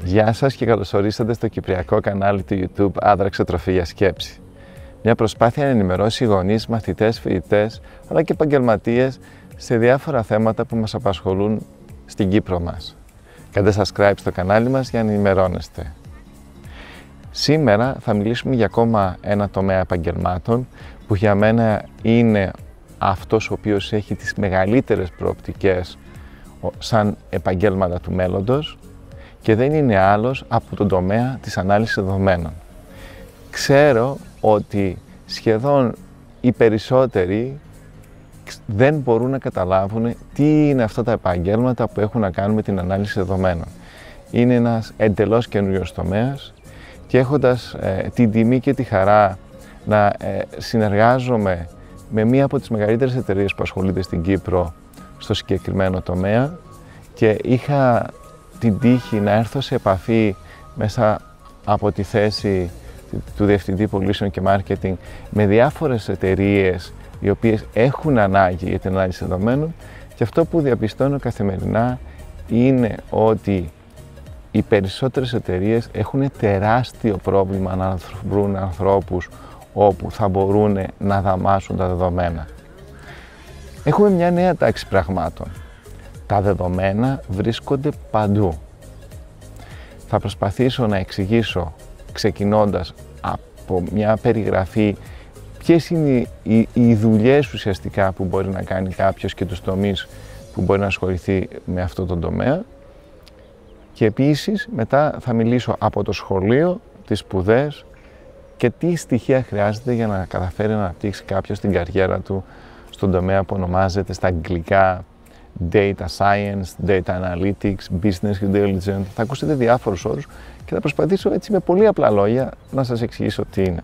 Γεια σας και καλώς ορίσατε στο κυπριακό κανάλι του YouTube Άδραξε Τροφή για Σκέψη. Μια προσπάθεια να ενημερώσει γονείς, μαθητές, φοιτητές αλλά και επαγγελματίες σε διάφορα θέματα που μας απασχολούν στην Κύπρο μας. Κάντε subscribe στο κανάλι μας για να ενημερώνεστε. Σήμερα θα μιλήσουμε για ακόμα ένα τομέα επαγγελμάτων που για μένα είναι αυτός ο οποίος έχει τις μεγαλύτερες προοπτικές σαν επαγγέλματα του μέλλοντος και δεν είναι άλλος από τον τομέα της ανάλυσης δεδομένων. Ξέρω ότι σχεδόν οι περισσότεροι δεν μπορούν να καταλάβουν τι είναι αυτά τα επαγγέλματα που έχουν να κάνουν με την ανάλυση δεδομένων. Είναι ένας εντελώς καινούριος τομέας και έχοντας την τιμή και τη χαρά να συνεργάζομαι με μία από τις μεγαλύτερες εταιρείες που ασχολείται στην Κύπρο στο συγκεκριμένο τομέα και είχα την τύχη να έρθω σε επαφή μέσα από τη θέση του Διευθυντή Πωλήσεων και Marketing με διάφορες εταιρείες οι οποίες έχουν ανάγκη για την ανάλυση δεδομένων και αυτό που διαπιστώνω καθημερινά είναι ότι οι περισσότερες εταιρείες έχουν τεράστιο πρόβλημα να βρουν ανθρώπους όπου θα μπορούν να δαμάσουν τα δεδομένα. Έχουμε μια νέα τάξη πραγμάτων. Τα δεδομένα βρίσκονται παντού. Θα προσπαθήσω να εξηγήσω ξεκινώντας από μια περιγραφή ποιες είναι οι δουλειές ουσιαστικά που μπορεί να κάνει κάποιος και τους τομείς που μπορεί να ασχοληθεί με αυτό το τομέα και επίσης μετά θα μιλήσω από το σχολείο, τις σπουδές και τι στοιχεία χρειάζεται για να καταφέρει να αναπτύξει κάποιος την καριέρα του στον τομέα που ονομάζεται στα αγγλικά Data Science, Data Analytics, Business Intelligence. Θα ακούσετε διάφορους όρους και θα προσπαθήσω έτσι με πολύ απλά λόγια να σας εξηγήσω τι είναι.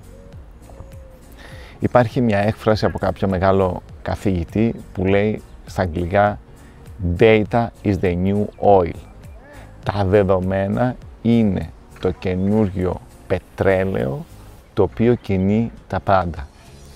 Υπάρχει μια έκφραση από κάποιο μεγάλο καθηγητή που λέει στα αγγλικά Data is the new oil. Τα δεδομένα είναι το καινούργιο πετρέλαιο το οποίο κινεί τα πάντα.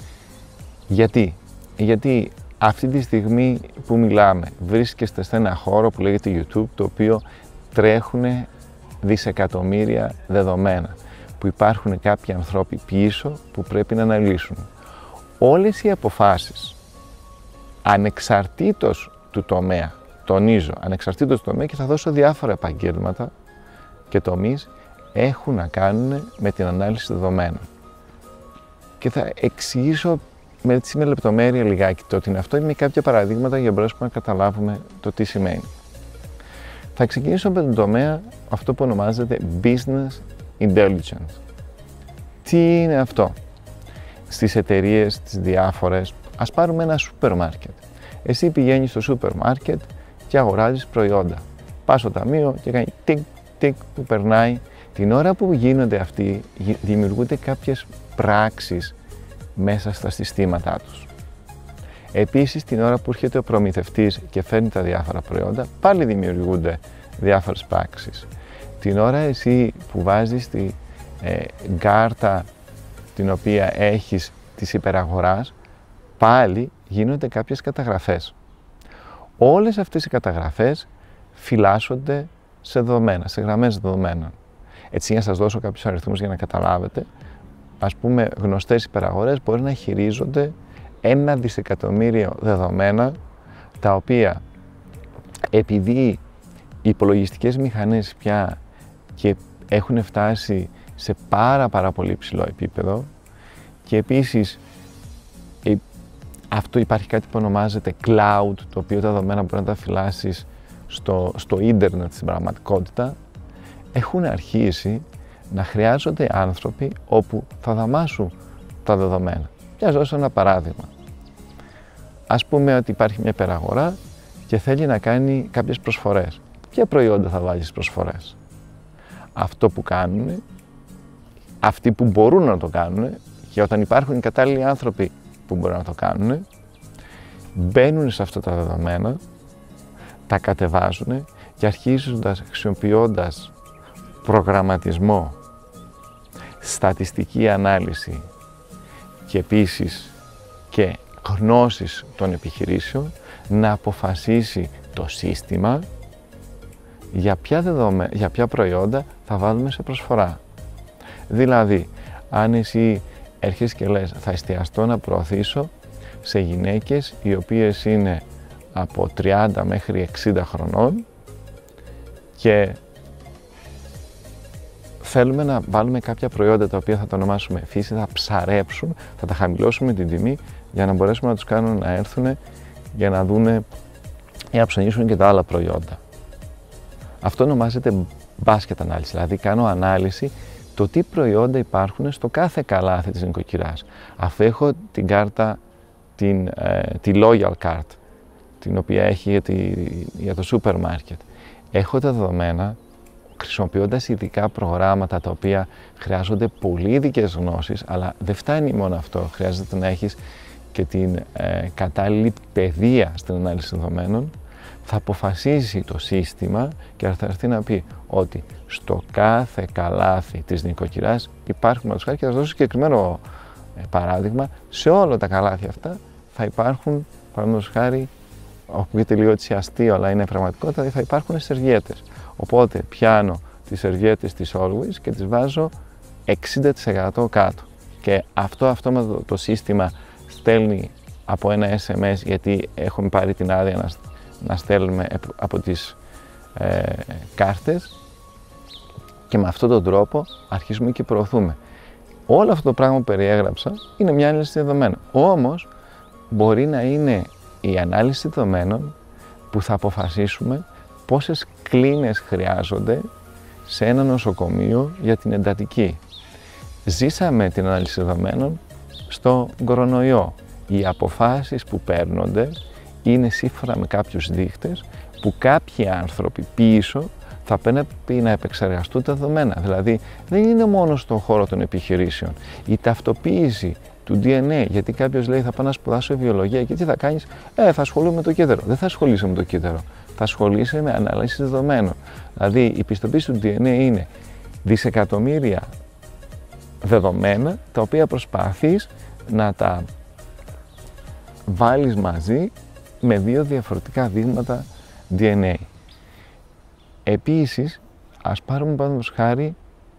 Γιατί αυτή τη στιγμή που μιλάμε βρίσκεστε σε ένα χώρο που λέγεται YouTube, το οποίο τρέχουν δισεκατομμύρια δεδομένα, που υπάρχουν κάποιοι ανθρώποι πίσω που πρέπει να αναλύσουν. Όλες οι αποφάσεις, ανεξαρτήτως του τομέα, τονίζω, ανεξαρτήτως του τομέα και θα δώσω διάφορα επαγγέλματα και τομείς, έχουν να κάνουν με την ανάλυση δεδομένων. Και θα εξηγήσω με λεπτομέρεια λιγάκι το ότι είναι αυτό με κάποια παραδείγματα για να μπορέσουμε να καταλάβουμε το τι σημαίνει. Θα ξεκινήσω με τον τομέα αυτό που ονομάζεται Business Intelligence. Τι είναι αυτό? Στις εταιρείες, τις διάφορες, ας πάρουμε ένα σούπερ μάρκετ. Εσύ πηγαίνεις στο σούπερ μάρκετ και αγοράζεις προϊόντα. Πας στο ταμείο και κάνει τικ τικ που περνάει. Την ώρα που γίνονται αυτοί, δημιουργούνται κάποιες πράξεις μέσα στα συστήματά τους. Επίσης, την ώρα που έρχεται ο προμηθευτής και φέρνει τα διάφορα προϊόντα, πάλι δημιουργούνται διάφορες πράξεις. Την ώρα εσύ που βάζεις τη κάρτα την οποία έχεις της υπεραγοράς, πάλι γίνονται κάποιες καταγραφές. Όλες αυτές οι καταγραφές φυλάσσονται σε δεδομένα, σε γραμμές δεδομένων. Έτσι, για να σας δώσω κάποιους αριθμούς για να καταλάβετε, ας πούμε, γνωστές υπεραγορές μπορεί να χειρίζονται 1 δισεκατομμύριο δεδομένα, τα οποία επειδή οι υπολογιστικές μηχανές πια και έχουν φτάσει σε πάρα πολύ ψηλό επίπεδο και επίσης αυτό υπάρχει κάτι που ονομάζεται cloud, το οποίο τα δεδομένα μπορεί να τα φυλάσεις στο ίντερνετ στην πραγματικότητα, έχουν αρχίσει να χρειάζονται άνθρωποι όπου θα δαμάσουν τα δεδομένα. Για να σας δώσω ένα παράδειγμα. Ας πούμε ότι υπάρχει μια υπεραγορά και θέλει να κάνει κάποιες προσφορές. Ποια προϊόντα θα βάλει στις προσφορές? Αυτό που κάνουν, αυτοί που μπορούν να το κάνουν, και όταν υπάρχουν οι κατάλληλοι άνθρωποι που μπορούν να το κάνουν, μπαίνουν σε αυτά τα δεδομένα, τα κατεβάζουν και αρχίζοντας χρησιμοποιώντας προγραμματισμό, στατιστική ανάλυση και επίσης και γνώσεις των επιχειρήσεων, να αποφασίσει το σύστημα για ποια προϊόντα θα βάλουμε σε προσφορά. Δηλαδή, αν εσύ έρχεσαι και λες θα εστιαστώ να προωθήσω σε γυναίκες οι οποίες είναι από 30 μέχρι 60 χρονών και θέλουμε να βάλουμε κάποια προϊόντα τα οποία θα τα ονομάσουμε φύση, θα ψαρέψουν, θα τα χαμηλώσουμε την τιμή για να μπορέσουμε να τους κάνουμε να έρθουν για να δούνε ή να ψωνίσουν και τα άλλα προϊόντα. Αυτό ονομάζεται μπάσκετ ανάλυση, δηλαδή κάνω ανάλυση το τι προϊόντα υπάρχουν στο κάθε καλάθι της νοικοκυράς. Αφού έχω την κάρτα, τη Loyal Card, την οποία έχει για το σούπερ μάρκετ, έχω τα δεδομένα χρησιμοποιώντας ειδικά προγράμματα τα οποία χρειάζονται πολύ ειδικές γνώσεις, αλλά δεν φτάνει μόνο αυτό, χρειάζεται να έχεις και την κατάλληλη παιδεία στην ανάλυση δεδομένων. Θα αποφασίσει το σύστημα και θα έρθει να πει ότι στο κάθε καλάθι της νοικοκυράς υπάρχουν, και θα σας δώσω συγκεκριμένο παράδειγμα, σε όλα τα καλάθια αυτά θα υπάρχουν, παραδείγματος χάρη, ακούγεται λίγο έτσι αστείο, αλλά είναι πραγματικότητα, θα υπάρχουν σερβιέτες. Οπότε πιάνω τις σερβιέτες της Always και τις βάζω 60% κάτω. Και αυτό το σύστημα στέλνει από ένα SMS, γιατί έχουμε πάρει την άδεια να στέλνουμε από τις κάρτες, και με αυτόν τον τρόπο αρχίζουμε και προωθούμε. Όλο αυτό το πράγμα που περιέγραψα είναι μια ανάλυση δεδομένων. Όμως μπορεί να είναι η ανάλυση δεδομένων που θα αποφασίσουμε πόσες κλίνες χρειάζονται σε ένα νοσοκομείο για την εντατική. Ζήσαμε την ανάλυση δεδομένων στο κορονοϊό. Οι αποφάσεις που παίρνονται είναι σύμφωνα με κάποιους δείκτες που κάποιοι άνθρωποι πίσω θα πρέπει να επεξεργαστούν τα δεδομένα. Δηλαδή δεν είναι μόνο στον χώρο των επιχειρήσεων. Η ταυτοποίηση του DNA, γιατί κάποιος λέει θα πάω να σπουδάσω βιολογία και τι θα κάνεις, θα ασχολούμαι με το κύτταρο. Δεν θα ασχολείσαι με το κύτταρο, θα ασχολείσαι με ανάλυση δεδομένων. Δηλαδή η πιστοποίηση του DNA είναι δισεκατομμύρια δεδομένα τα οποία προσπαθείς να τα βάλεις μαζί με δύο διαφορετικά δείγματα DNA. Επίσης, ας πάρουμε παραδείγματος χάρη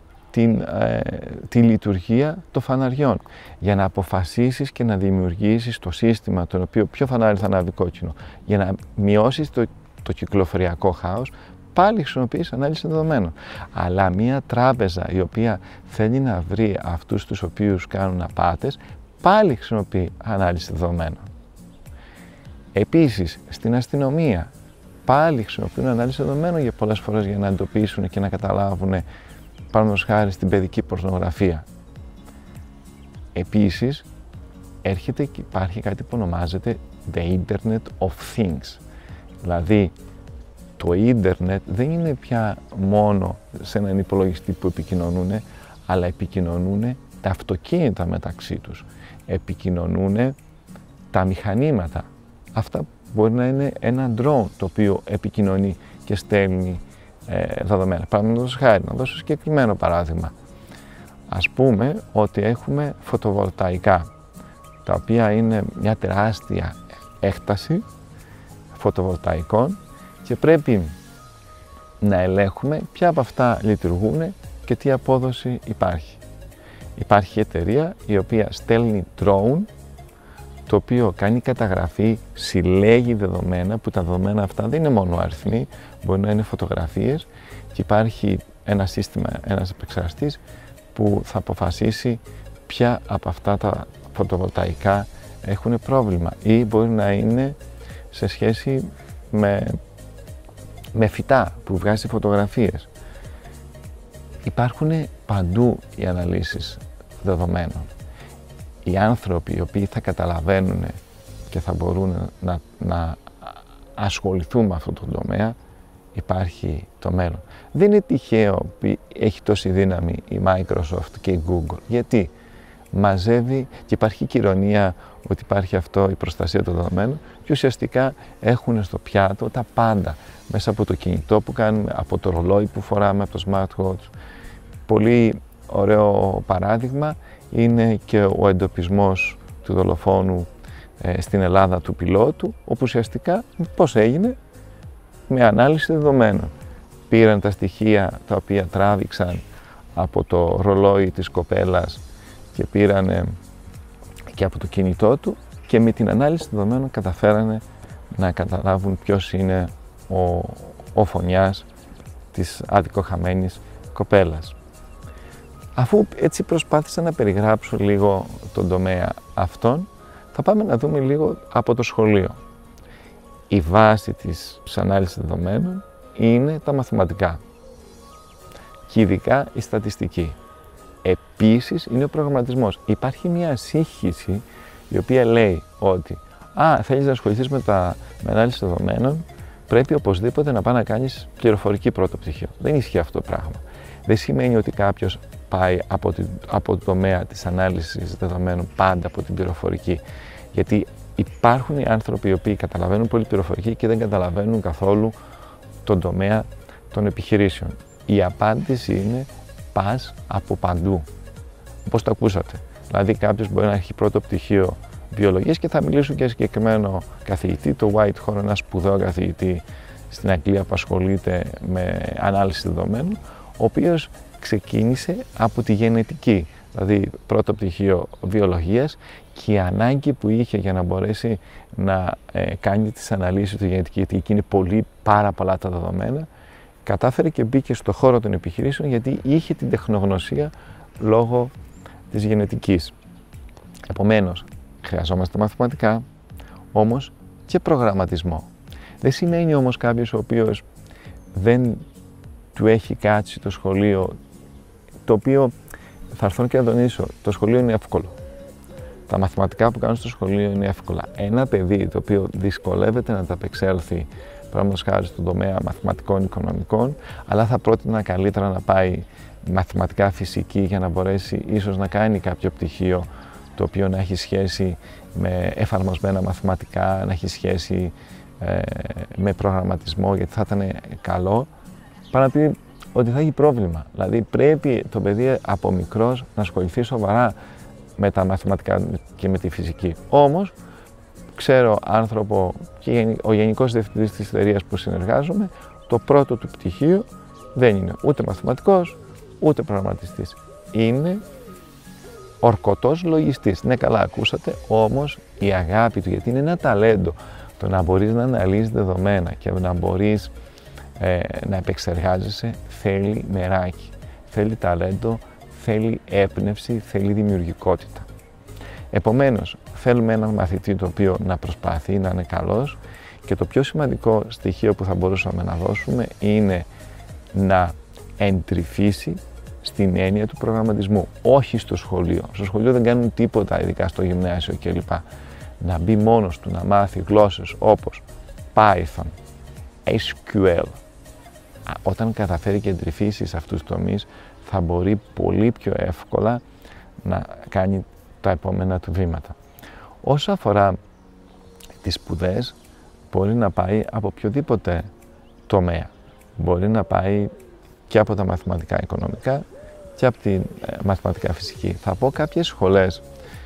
τη λειτουργία των φαναριών. Για να αποφασίσεις και να δημιουργήσεις το σύστημα το οποίο ποιο φανάρι θα ανάβει κόκκινο, για να μειώσεις το κυκλοφοριακό χάος, πάλι χρησιμοποιείς ανάλυση δεδομένων. Αλλά μια τράπεζα η οποία θέλει να βρει αυτούς τους οποίους κάνουν απάτες, πάλι χρησιμοποιεί ανάλυση δεδομένων. Επίσης, στην αστυνομία, πάλι χρησιμοποιούν ανάλυση δεδομένων για πολλές φορές για να εντοπίσουν και να καταλάβουν, παραδείγματος χάρη, στην παιδική πορνογραφία. Επίσης, έρχεται και υπάρχει κάτι που ονομάζεται The Internet of Things. Δηλαδή, το ίντερνετ δεν είναι πια μόνο σε έναν υπολογιστή που επικοινωνούν, αλλά επικοινωνούν τα αυτοκίνητα μεταξύ τους. Επικοινωνούν τα μηχανήματα. Αυτά μπορεί να είναι ένα drone το οποίο επικοινωνεί και στέλνει δεδομένα. Παραδείγματος χάρη, να δώσω συγκεκριμένο παράδειγμα. Ας πούμε ότι έχουμε φωτοβολταϊκά, τα οποία είναι μια τεράστια έκταση φωτοβολταϊκών και πρέπει να ελέγχουμε ποια από αυτά λειτουργούν και τι απόδοση υπάρχει. Υπάρχει εταιρεία η οποία στέλνει drone, το οποίο κάνει καταγραφή, συλλέγει δεδομένα, που τα δεδομένα αυτά δεν είναι μόνο αριθμοί, μπορεί να είναι φωτογραφίες, και υπάρχει ένα σύστημα, ένας επεξεργαστής που θα αποφασίσει ποια από αυτά τα φωτοβολταϊκά έχουν πρόβλημα ή μπορεί να είναι σε σχέση με φυτά που βγάζει φωτογραφίες. Υπάρχουν παντού οι αναλύσεις δεδομένων. Οι άνθρωποι οι οποίοι θα καταλαβαίνουν και θα μπορούν να ασχοληθούν με αυτό το τομέα, υπάρχει το μέλλον. Δεν είναι τυχαίο που έχει τόση δύναμη η Microsoft και η Google. Γιατί μαζεύει και υπάρχει και ηρωνία ότι υπάρχει αυτό, η προστασία των δεδομένων, και ουσιαστικά έχουν στο πιάτο τα πάντα. Μέσα από το κινητό που κάνουμε, από το ρολόι που φοράμε, από το smartwatch. Πολύ ωραίο παράδειγμα είναι και ο εντοπισμός του δολοφόνου στην Ελλάδα του πιλότου, όπου ουσιαστικά πώς έγινε? Με ανάλυση δεδομένων. πήραν τα στοιχεία τα οποία τράβηξαν από το ρολόι της κοπέλας και πήραν και από το κινητό του και με την ανάλυση δεδομένων καταφέρανε να καταλάβουν ποιος είναι ο φονιάς της αδικοχαμένης κοπέλας. Αφού έτσι προσπάθησα να περιγράψω λίγο τον τομέα αυτόν, θα πάμε να δούμε λίγο από το σχολείο. Η βάση της ανάλυσης δεδομένων είναι τα μαθηματικά και ειδικά η στατιστική. Επίσης είναι ο προγραμματισμός. Υπάρχει μια σύγχυση η οποία λέει ότι θέλεις να ασχοληθείς με ανάλυση δεδομένων, πρέπει οπωσδήποτε να πάει να κάνεις πληροφορική πρώτο πτυχίο. Δεν ισχύει αυτό το πράγμα. Δεν σημαίνει ότι κάποιος πάει από το τομέα της ανάλυσης δεδομένων πάντα από την πληροφορική. Γιατί υπάρχουν οι άνθρωποι οι οποίοι καταλαβαίνουν πολύ πληροφορική και δεν καταλαβαίνουν καθόλου τον τομέα των επιχειρήσεων. Η απάντηση είναι πας από παντού, όπως το ακούσατε. Δηλαδή κάποιος μπορεί να έχει πρώτο πτυχίο βιολογίας και θα μιλήσουν και συγκεκριμένο καθηγητή, το Whitehorn, ένα σπουδαίο καθηγητή στην Αγγλία που ασχολείται με ανάλυση δεδομένων, ο οποίος ξεκίνησε από τη γενετική, δηλαδή πρώτο πτυχίο βιολογίας, και η ανάγκη που είχε για να μπορέσει να κάνει τις αναλύσεις του γενετική, γιατί εκεί είναι πάρα πολλά τα δεδομένα, κατάφερε και μπήκε στο χώρο των επιχειρήσεων γιατί είχε την τεχνογνωσία λόγω της γενετικής. Επομένως, χρειαζόμαστε μαθηματικά, όμως και προγραμματισμό. Δεν σημαίνει όμως κάποιος ο οποίος δεν του έχει κάτσει το σχολείο, το οποίο θα έρθω και να τονίσω, το σχολείο είναι εύκολο. Τα μαθηματικά που κάνουν στο σχολείο είναι εύκολα. Ένα παιδί το οποίο δυσκολεύεται να τα απεξέλθει, παραδείγματος χάρη στον τομέα μαθηματικών οικονομικών, αλλά θα πρότεινα καλύτερα να πάει μαθηματικά φυσική για να μπορέσει ίσως να κάνει κάποιο πτυχίο το οποίο να έχει σχέση με εφαρμοσμένα μαθηματικά, να έχει σχέση με προγραμματισμό, γιατί θα ήταν καλό, παρά να πει ότι θα έχει πρόβλημα. Δηλαδή πρέπει το παιδί από μικρός να ασχοληθεί σοβαρά με τα μαθηματικά και με τη φυσική. Όμως, ξέρω άνθρωπο και ο γενικός διευθυντής της εταιρείας που συνεργάζομαι, το πρώτο του πτυχίο δεν είναι ούτε μαθηματικός, ούτε προγραμματιστής. Είναι ορκωτός λογιστής. Ναι, καλά ακούσατε, όμως η αγάπη του, γιατί είναι ένα ταλέντο, το να μπορείς να αναλύσεις δεδομένα και να μπορείς να επεξεργάζεσαι, θέλει μεράκι, θέλει ταλέντο, θέλει έμπνευση, θέλει δημιουργικότητα. Επομένως, θέλουμε έναν μαθητή το οποίο να προσπαθεί, να είναι καλός, και το πιο σημαντικό στοιχείο που θα μπορούσαμε να δώσουμε είναι να εντρυφήσει στην έννοια του προγραμματισμού, όχι στο σχολείο. Στο σχολείο δεν κάνουν τίποτα, ειδικά στο γυμνάσιο κλπ. Να μπει μόνος του, να μάθει γλώσσες όπως Python, SQL. Όταν καταφέρει και εντρυφήσει σε αυτούς τους τομείς, θα μπορεί πολύ πιο εύκολα να κάνει τα επόμενα του βήματα. Όσο αφορά τις σπουδές, μπορεί να πάει από οποιοδήποτε τομέα. Μπορεί να πάει και από τα μαθηματικά οικονομικά και από τη μαθηματικά φυσική. Θα πω κάποιες σχολές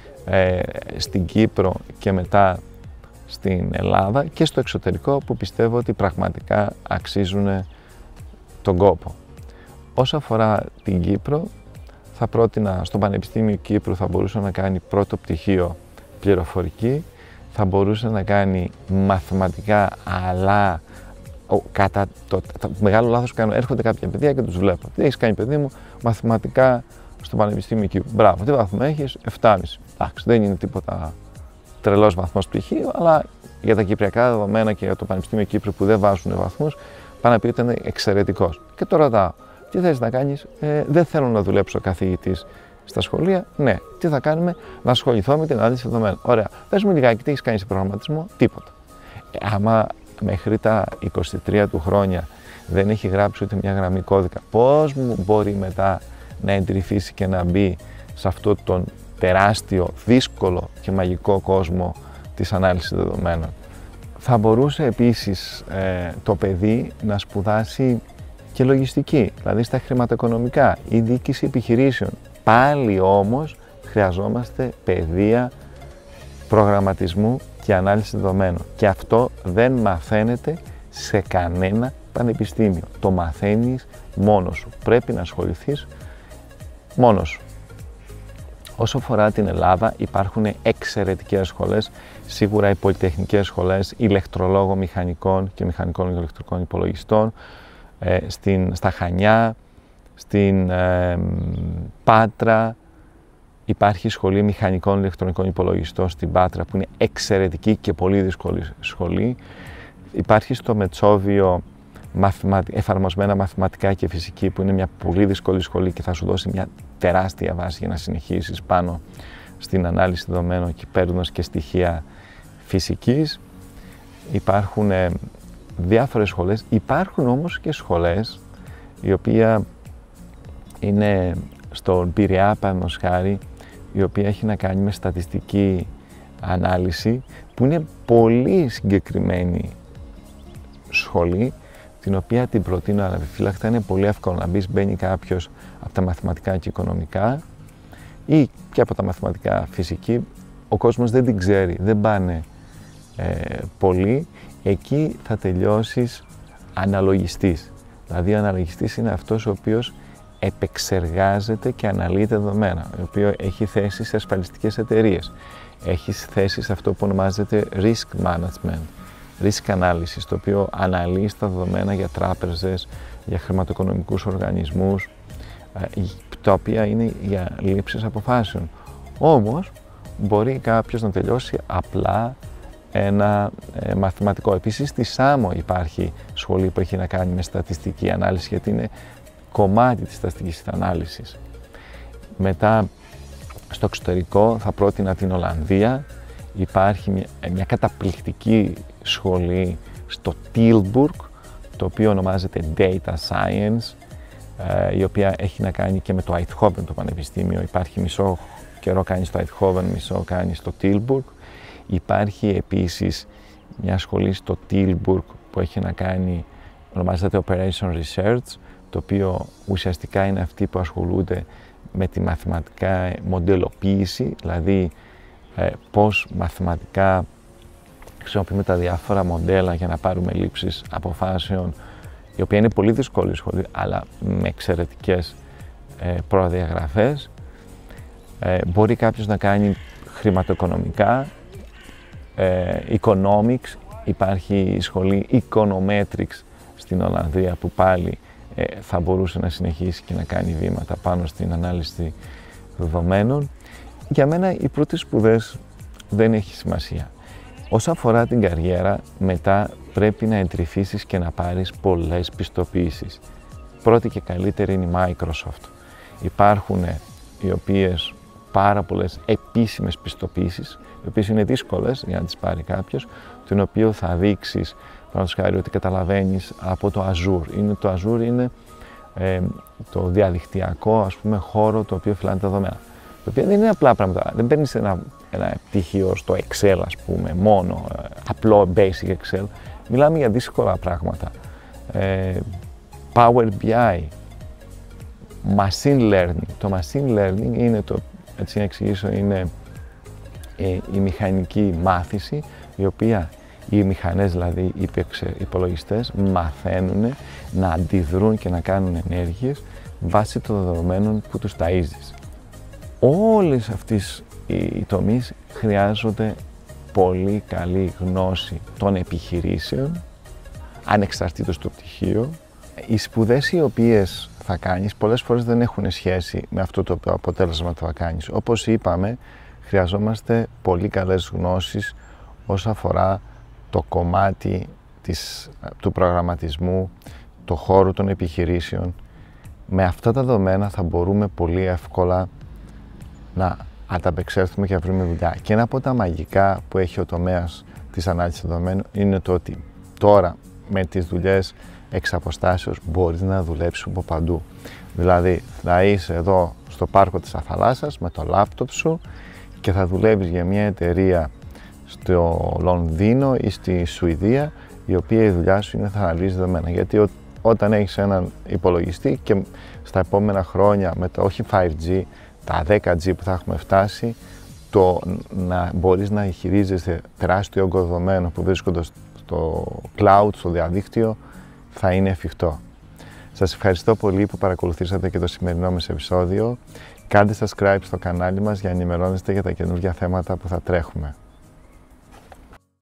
στην Κύπρο και μετά στην Ελλάδα και στο εξωτερικό που πιστεύω ότι πραγματικά αξίζουν τον κόπο. Όσο αφορά την Κύπρο, θα πρότεινα στο Πανεπιστήμιο Κύπρου θα μπορούσε να κάνει πρώτο πτυχίο πληροφορική, θα μπορούσε να κάνει μαθηματικά, αλλά κατά το μεγάλο λάθος που κάνω, έρχονται κάποια παιδιά και τους βλέπω. Τι έχεις κάνει, παιδί μου? Μαθηματικά στο Πανεπιστήμιο Κύπρου. Μπράβο, τι βαθμό έχεις? 7,5. Εντάξει, δεν είναι τίποτα τρελός βαθμός πτυχίου, αλλά για τα κυπριακά δεδομένα και για το Πανεπιστήμιο Κύπρου που δεν βάζουν βαθμούς, πάνω να πει ότι ήταν εξαιρετικός. Και το ρωτάω, τι θες να κάνεις? Δεν θέλω να δουλέψω καθηγητής στα σχολεία. Ναι, τι θα κάνουμε? Να ασχοληθώ με την ανάλυση δεδομένων. Ωραία, πες μου λιγάκι, τι έχεις κάνει σε προγραμματισμό? Τίποτα. Άμα μέχρι τα 23 του χρόνια δεν έχει γράψει ούτε μια γραμμή κώδικα, πώς μου μπορεί μετά να εντρυφήσει και να μπει σε αυτό τον τεράστιο, δύσκολο και μαγικό κόσμο της ανάλυσης δεδομένων? Θα μπορούσε επίσης το παιδί να σπουδάσει και λογιστική, δηλαδή στα χρηματοοικονομικά ή διοίκηση επιχειρήσεων. Πάλι όμως χρειαζόμαστε παιδεία προγραμματισμού και ανάλυση δεδομένων. Και αυτό δεν μαθαίνεται σε κανένα πανεπιστήμιο. Το μαθαίνεις μόνος σου. Πρέπει να ασχοληθείς μόνος σου. Όσο αφορά την Ελλάδα, υπάρχουν εξαιρετικές σχολές. Σίγουρα οι πολυτεχνικές σχολές ηλεκτρολόγων μηχανικών και μηχανικών ηλεκτρικών υπολογιστών, στα Χανιά, στην Πάτρα. Υπάρχει σχολή μηχανικών ηλεκτρονικών υπολογιστών στην Πάτρα που είναι εξαιρετική και πολύ δύσκολη σχολή. Υπάρχει στο Μετσόβιο εφαρμοσμένα μαθηματικά και φυσική που είναι μια πολύ δύσκολη σχολή και θα σου δώσει μια τεράστια βάση για να συνεχίσεις πάνω στην ανάλυση δεδομένων και παίρνοντας και στοιχεία φυσικής. Υπάρχουν διάφορες σχολές. Υπάρχουν όμως και σχολές οι οποίες είναι στον Πειραιά, παραδείγματος χάρη, η οποία έχει να κάνει με στατιστική ανάλυση, που είναι πολύ συγκεκριμένη σχολή, την οποία την προτείνω αναπιφύλακτα. Είναι πολύ εύκολο να μπεις, μπαίνει κάποιος από τα μαθηματικά και οικονομικά ή και από τα μαθηματικά φυσική. Ο κόσμος δεν την ξέρει, δεν πάνε πολύ. Εκεί θα τελειώσεις αναλογιστής. Δηλαδή ο αναλογιστής είναι αυτός ο οποίος επεξεργάζεται και αναλύει δεδομένα, ο οποίο έχει θέση σε ασφαλιστικές εταιρείες, έχει θέση σε αυτό που ονομάζεται risk management, risk analysis, το οποίο αναλύει τα δεδομένα για τράπεζες, για χρηματοοικονομικούς οργανισμούς, τα οποία είναι για λήψεις αποφάσεων. Όμως, μπορεί κάποιος να τελειώσει απλά ένα μαθηματικό. Επίσης, στη ΣΑΜΟ υπάρχει σχολή που έχει να κάνει με στατιστική ανάλυση, γιατί είναι κομμάτι της στατιστικής ανάλυσης. Μετά, στο εξωτερικό, θα πρότεινα την Ολλανδία. Υπάρχει μια καταπληκτική σχολή στο Tilburg, το οποίο ονομάζεται Data Science, η οποία έχει να κάνει και με το Eindhoven, το πανεπιστήμιο. Υπάρχει μισό καιρό κάνει στο Eindhoven, μισό κάνει στο Tilburg. Υπάρχει επίσης μια σχολή στο Tilburg που έχει να κάνει, ονομάζεται Operation Research, το οποίο ουσιαστικά είναι αυτοί που ασχολούνται με τη μαθηματικά μοντελοποίηση, δηλαδή πώς μαθηματικά χρησιμοποιούμε τα διάφορα μοντέλα για να πάρουμε λήψεις αποφάσεων, η οποία είναι πολύ δύσκολη σχολή, αλλά με εξαιρετικές προδιαγραφές. Μπορεί κάποιος να κάνει χρηματοοικονομικά, economics, υπάρχει η σχολή econometrics στην Ολλανδία που πάλι θα μπορούσε να συνεχίσει και να κάνει βήματα πάνω στην ανάλυση δεδομένων. Για μένα οι πρώτες σπουδές δεν έχει σημασία. Όσον αφορά την καριέρα, μετά πρέπει να εντρυφήσεις και να πάρεις πολλές πιστοποιήσεις. Πρώτη και καλύτερη είναι η Microsoft. Υπάρχουν οι οποίες πάρα πολλές επίσημες πιστοποιήσεις, οι οποίες είναι δύσκολες για να τις πάρει κάποιος, την οποίο θα δείξεις, παραδείγματος χάρη, ότι καταλαβαίνεις από το Azure. Το Azure είναι το διαδικτυακό, ας πούμε, χώρο το οποίο φυλάνε τα δεδομένα. Το οποίο δεν είναι απλά πράγματα. Δεν παίρνεις ένα πτυχίο στο Excel, ας πούμε, μόνο απλό basic Excel. Μιλάμε για δύσκολα πράγματα. Power BI, machine learning. Το machine learning είναι έτσι να εξηγήσω, είναι η μηχανική μάθηση, η οποία οι μηχανές, δηλαδή οι υπολογιστές, μαθαίνουν να αντιδρούν και να κάνουν ενέργειες βάσει των δεδομένων που τους ταΐζεις. Όλες αυτές οι τομείς χρειάζονται πολύ καλή γνώση των επιχειρήσεων, ανεξαρτήτως του πτυχίου. Οι σπουδές οι οποίες θα κάνεις πολλές φορές δεν έχουν σχέση με αυτό το αποτέλεσμα που θα κάνεις. Όπως είπαμε, χρειαζόμαστε πολύ καλές γνώσεις όσον αφορά το κομμάτι του προγραμματισμού, το χώρο των επιχειρήσεων. Με αυτά τα δεδομένα θα μπορούμε πολύ εύκολα να ανταπεξέλθουμε και να βρούμε δουλειά. Και ένα από τα μαγικά που έχει ο τομέας της ανάλυσης δεδομένων είναι το ότι τώρα με τις δουλειές εξ αποστάσεως μπορείς να δουλέψεις από παντού. Δηλαδή θα είσαι εδώ στο πάρκο της Αθαλάσσας με το λάπτοπ σου και θα δουλεύεις για μια εταιρεία στο Λονδίνο ή στη Σουηδία, η οποία η δουλειά σου είναι θα αναλύσει δεδομένα. Γιατί όταν έχεις έναν υπολογιστή και στα επόμενα χρόνια με το όχι 5G, τα 10G που θα έχουμε φτάσει, το να μπορείς να χειρίζεσαι τεράστιο όγκο δεδομένων που βρίσκονται στο cloud, στο διαδίκτυο, θα είναι εφικτό. Σας ευχαριστώ πολύ που παρακολουθήσατε και το σημερινό μας επεισόδιο. Κάντε subscribe στο κανάλι μας για να ενημερώνεστε για τα καινούργια θέματα που θα τρέχουμε.